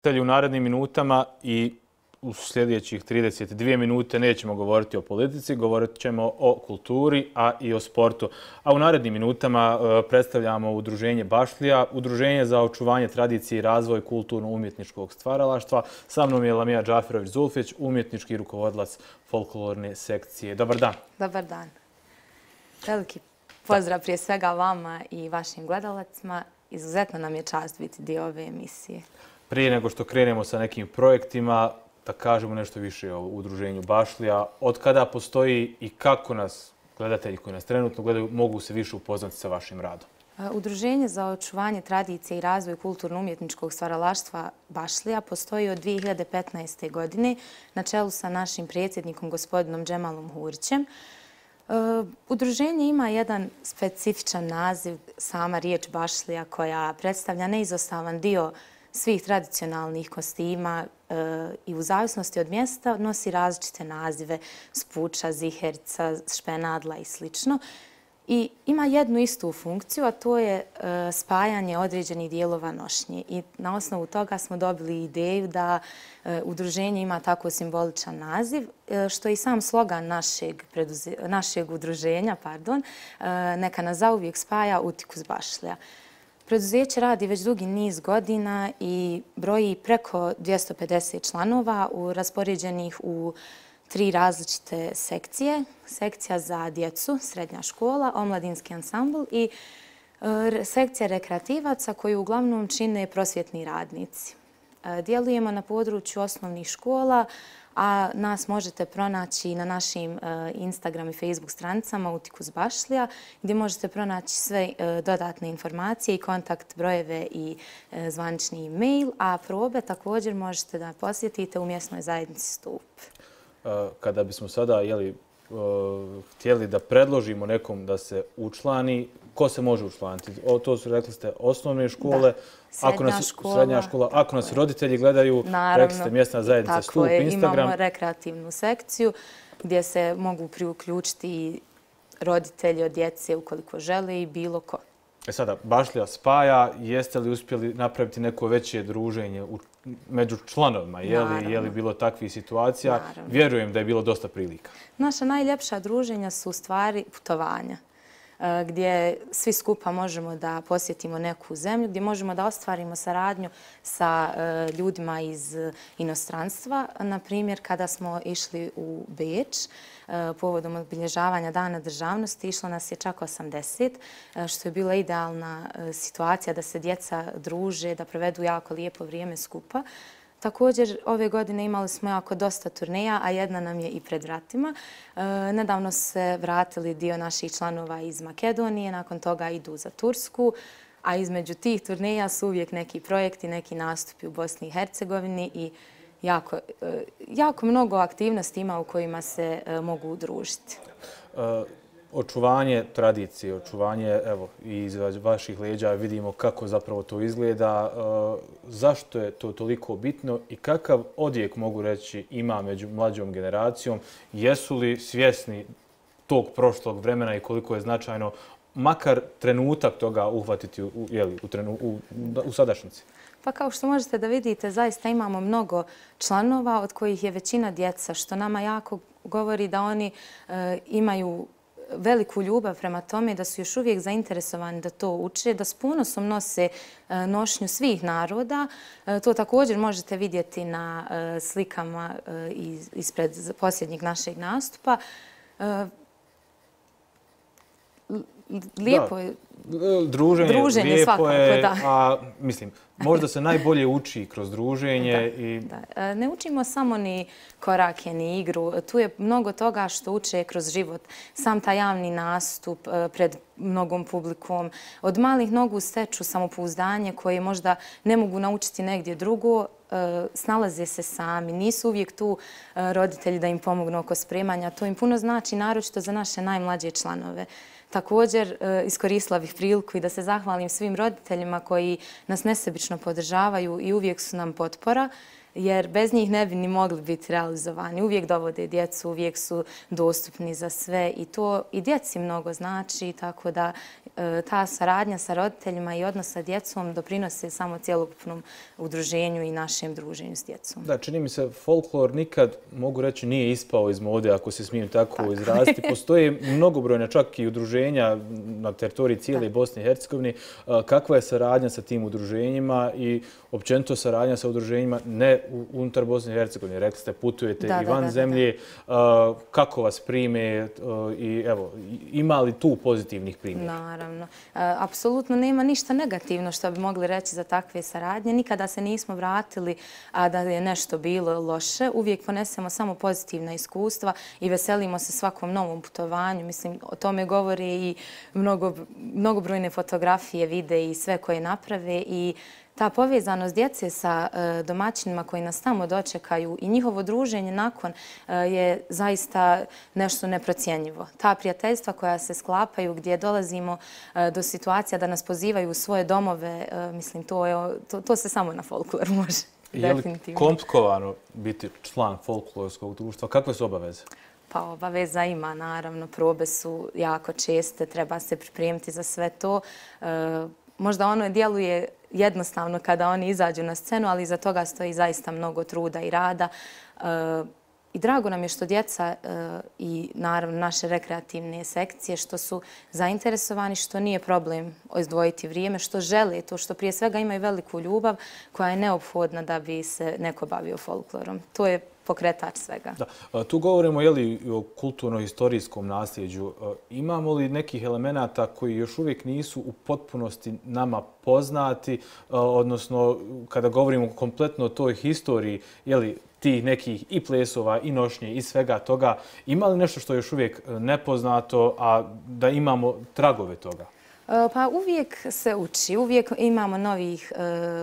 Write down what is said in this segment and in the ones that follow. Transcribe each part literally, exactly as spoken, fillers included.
U narednim minutama i u sljedećih trideset dvije minute nećemo govoriti o politici, govorit ćemo o kulturi, a i o sportu. A u narednim minutama predstavljamo Udruženje Bašlija, Udruženje za očuvanje tradicije i razvoj kulturno-umjetničkog stvaralaštva. Sa mnom je Lamija Džaferović-Zulfić, umjetnički rukovodilac folklorne sekcije. Dobar dan. Dobar dan. Veliki pozdrav prije svega vama i vašim gledalacima. Izuzetno nam je čast biti dio ove emisije. Prije nego što krenemo sa nekim projektima, da kažemo nešto više o Udruženju Bašlija. Od kada postoji i kako nas gledatelji koji nas trenutno gledaju mogu se više upoznati sa vašim radom? Udruženje za očuvanje tradicije i razvoj kulturno-umjetničkog stvaralaštva Bašlija postoji od dvije hiljade petnaeste. godine na čelu sa našim predsjednikom gospodinom Džemalom Hurićem. Udruženje ima jedan specifičan naziv, sama riječ Bašlija, koja predstavlja neizostavan dio svih tradicionalnih kostima i u zavisnosti od mjesta nosi različite nazive, spuča, ziherca, špenadla i sl. I ima jednu istu funkciju, a to je spajanje određenih dijelova nošnje. I na osnovu toga smo dobili ideju da udruženje ima tako simboličan naziv, što je i sam slogan našeg, našeg udruženja, pardon, neka nas zauvijek spaja utikus Bašlija. Preduzeće radi već dugi niz godina i broji preko dvjesto pedeset članova raspoređenih u tri različite sekcije. Sekcija za djecu, srednja škola, omladinski ansambl i sekcija rekreativaca koju uglavnom čine prosvjetni radnici. Djelujemo na području osnovnih škola, a nas možete pronaći na našim Instagram i Facebook stranicama Utikus Bašlija, gdje možete pronaći sve dodatne informacije i kontakt brojeve i zvanični e-mail, a probe također možete da posjetite u mjesnoj zajednici Stup. Kada bismo sada jeli, htjeli da predložimo nekom da se učlani, ko se može učlaniti? O, to su, rekli ste, osnovne škole, Da. Srednja, ako nas, škola, srednja škola. Ako nas roditelji gledaju, rekli ste mjesna zajednica Stup, Instagram. Imamo rekreativnu sekciju gdje se mogu priuključiti roditelji od djece ukoliko žele i bilo ko. E sada, Bašlija spaja, jeste li uspjeli napraviti neko veće druženje u, među članovima? Je li, je li bilo takvih situacija? Naravno. Vjerujem da je bilo dosta prilika. Naša najljepša druženja su u stvari putovanja, gdje svi skupa možemo da posjetimo neku zemlju, gdje možemo da ostvarimo saradnju sa ljudima iz inostranstva. Na primjer, kada smo išli u Beč, povodom obilježavanja Dana državnosti, išlo nas je čak osamdeset, što je bila idealna situacija da se djeca druže, da provedu jako lijepo vrijeme skupa. Također, ove godine imali smo jako dosta turneja, a jedna nam je i pred vratima. Nedavno se vratili dio naših članova iz Makedonije, nakon toga idu za Tursku, a između tih turneja su uvijek neki projekti, neki nastupi u Bosni i Hercegovini i jako, jako mnogo aktivnosti ima u kojima se mogu udružiti. Očuvanje tradicije, očuvanje, evo, iz vaših leđa vidimo kako zapravo to izgleda. Zašto je to toliko bitno i kakav odjek, mogu reći, ima među mlađom generacijom? Jesu li svjesni tog prošlog vremena i koliko je značajno makar trenutak toga uhvatiti u, jeli, u, trenu, u, u sadašnjici? Pa kao što možete da vidite, zaista imamo mnogo članova od kojih je većina djeca, što nama jako govori da oni e, imaju veliku ljubav prema tome, da su još uvijek zainteresovani da to uče, da s ponosom nose nošnju svih naroda. To također možete vidjeti na slikama ispred posljednjeg našeg nastupa. Lijepo je. Druženje, druženje lijepo svakako, je, da. a mislim, možda se najbolje uči kroz druženje. Da, i... da. Ne učimo samo ni korake, ni igru. Tu je mnogo toga što uče kroz život. Sam taj javni nastup pred mnogom publikom. Od malih nogu steču samopouzdanje koje možda ne mogu naučiti negdje drugo. Snalaze se sami. Nisu uvijek tu roditelji da im pomognu oko spremanja. To im puno znači, naročito za naše najmlađe članove. Također, iskoristila bih priliku i da se zahvalim svim roditeljima koji nas nesebično podržavaju i uvijek su nam potpora, jer bez njih ne bi ni mogli biti realizovani. Uvijek dovode djecu, uvijek su dostupni za sve i to i djeci mnogo znači, tako da ta saradnja sa roditeljima i odnos sa djecom doprinose samo cjelokupnom udruženju i našem druženju s djecom. Da, čini mi se folklor nikad, mogu reći, nije ispao iz mode, ako se smijem tako izraziti. Postoje mnogobrojne čak i udruženja na teritoriji cijele Bosne i Hercegovine. Kakva je saradnja sa tim udruženjima i općenito saradnja sa udruženjima ne unutar Bosne i Hercegovine? Rekli ste, putujete i van zemlje. Kako vas prime i evo, ima li tu pozitivnih primjera? Naravno. Apsolutno nema ništa negativno što bi mogli reći za takve saradnje. Nikada se nismo vratili, a da je nešto bilo loše. Uvijek ponesemo samo pozitivna iskustva i veselimo se svakom novom putovanju. Mislim, o tome govore i mnogobrojne fotografije, vide i sve koje naprave i ta povezanost djece sa domaćinima koji nas tamo dočekaju i njihovo druženje nakon je zaista nešto neprocjenjivo. Ta prijateljstva koja se sklapaju gdje dolazimo do situacija da nas pozivaju u svoje domove, mislim, to, je, to, to se samo na folkloru može. Je li komplikovano biti član folklorskog društva? Kakve su obaveze? Pa obaveza ima, naravno. Probe su jako česte, treba se pripremiti za sve to. Možda ono djeluje jednostavno kada oni izađu na scenu, ali iza toga stoji zaista mnogo truda i rada. I drago nam je što djeca i naravno naše rekreativne sekcije što su zainteresovani, što nije problem izdvojiti vrijeme, što žele to, što prije svega imaju veliku ljubav koja je neophodna da bi se neko bavio folklorom. To je pokretač svega. Da. Tu govorimo je li, o kulturno-historijskom nasljeđu. Imamo li nekih elemenata koji još uvijek nisu u potpunosti nama poznati, odnosno kada govorimo kompletno o toj historiji, je li tih nekih i plesova i nošnje i svega toga, ima li nešto što je još uvijek nepoznato, a da imamo tragove toga? Pa uvijek se uči, uvijek imamo novih,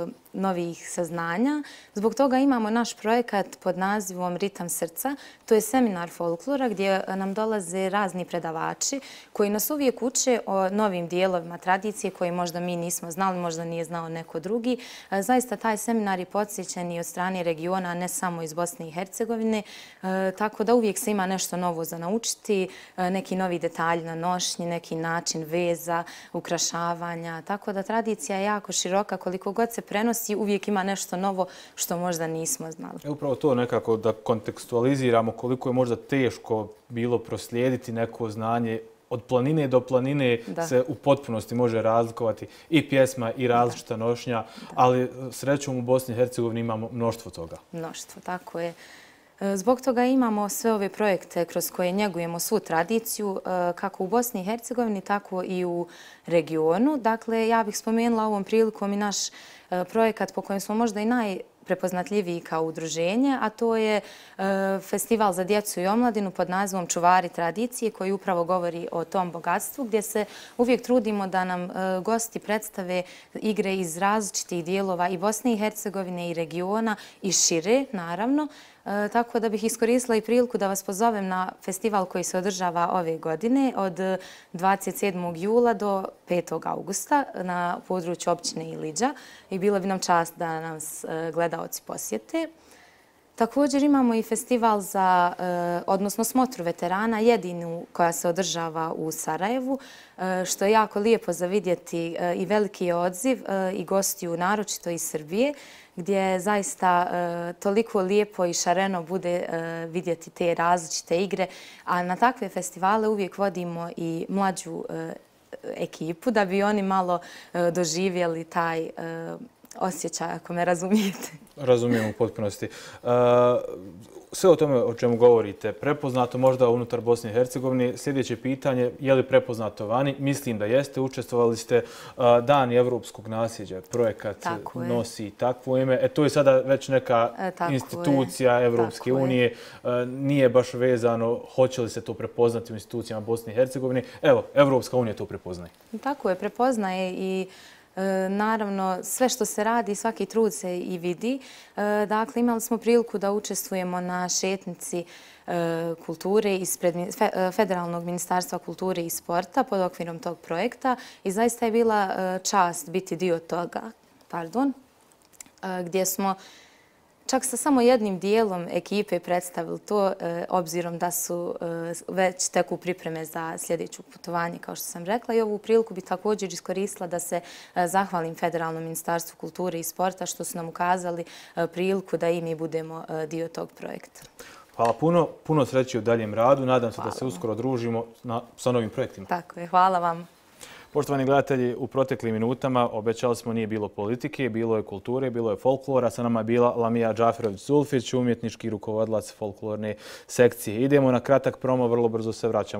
novih saznanja. Zbog toga imamo naš projekat pod nazivom Ritam srca. To je seminar folklora gdje nam dolaze razni predavači koji nas uvijek uče o novim dijelovima tradicije koje možda mi nismo znali, možda nije znao neko drugi. Zaista taj seminar je podsjećen i od strane regiona, ne samo iz Bosne i Hercegovine, tako da uvijek se ima nešto novo za naučiti, neki novi detalji na nošnji, neki način veza, ukrašavanja, tako da tradicija je jako široka, koliko god se prenosi, uvijek ima nešto novo što možda nismo znali. E upravo to nekako da kontekstualiziramo koliko je možda teško bilo proslijediti neko znanje. Od planine do planine se u potpunosti može razlikovati i pjesma i različita nošnja, ali srećom u Bosni i Hercegovini imamo mnoštvo toga. Mnoštvo, tako je. Zbog toga imamo sve ove projekte kroz koje njegujemo svu tradiciju, kako u Bosni i Hercegovini, tako i u regionu. Dakle, ja bih spomenula ovom prilikom i naš projekat po kojem smo možda i najprepoznatljiviji kao udruženje, a to je festival za djecu i omladinu pod nazivom Čuvari tradicije, koji upravo govori o tom bogatstvu, gdje se uvijek trudimo da nam gosti predstave igre iz različitih dijelova i Bosne i Hercegovine i regiona i šire, naravno. Tako da bih iskoristila i priliku da vas pozovem na festival koji se održava ove godine od dvadeset sedmog jula do petog augusta na području općine Iliđa i bilo bi nam čast da nas gledaoci posjete. Također imamo i festival za, odnosno smotru veterana, jedinu koja se održava u Sarajevu, što je jako lijepo za vidjeti i veliki je odziv i gostiju naročito iz Srbije, gdje zaista toliko lijepo i šareno bude vidjeti te različite igre. A na takve festivale uvijek vodimo i mlađu ekipu da bi oni malo doživjeli taj osjećaj, ako me razumijete. Razumijem u potpunosti. Sve o tome o čemu govorite, prepoznato možda unutar Bosne i Hercegovine. Sljedeće pitanje, je li prepoznato vani? Mislim da jeste. Učestvovali ste Dan evropskog nasljeđa. Projekat nosi takvo ime. E, to je sada već neka institucija Evropske unije. Nije baš vezano hoće li se to prepoznati u institucijama Bosne i Hercegovine. Evo, Evropska unija to prepoznaje. Tako je, prepoznaje i naravno, sve što se radi, svaki trud se i vidi. Dakle, imali smo priliku da učestvujemo na šetnici kulture ispred Federalnog ministarstva kulture i sporta pod okvirom tog projekta i zaista je bila čast biti dio toga, pardon, gdje smo čak sa samo jednim dijelom ekipe predstavili to, obzirom da su već teku pripreme za sljedeću putovanje, kao što sam rekla. I ovu priliku bi također iskoristila da se zahvalim Federalnom ministarstvu kulture i sporta što su nam ukazali priliku da i mi budemo dio tog projekta. Hvala puno. Puno sreće u daljem radu. Nadam se da se uskoro družimo sa novim projektima. Tako je. Hvala vam. Poštovani gledatelji, u proteklim minutama obećali smo nije bilo politike, bilo je kulture, bilo je folklora. Sa nama je bila Lamija Džaferović-Zulfić, umjetnički rukovodilac folklorne sekcije. Idemo na kratak promo, vrlo brzo se vraćamo.